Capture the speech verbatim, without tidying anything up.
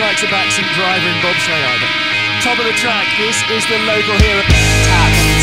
likes a backseat driver in bobsleigh either. Top of the track, this is the local hero.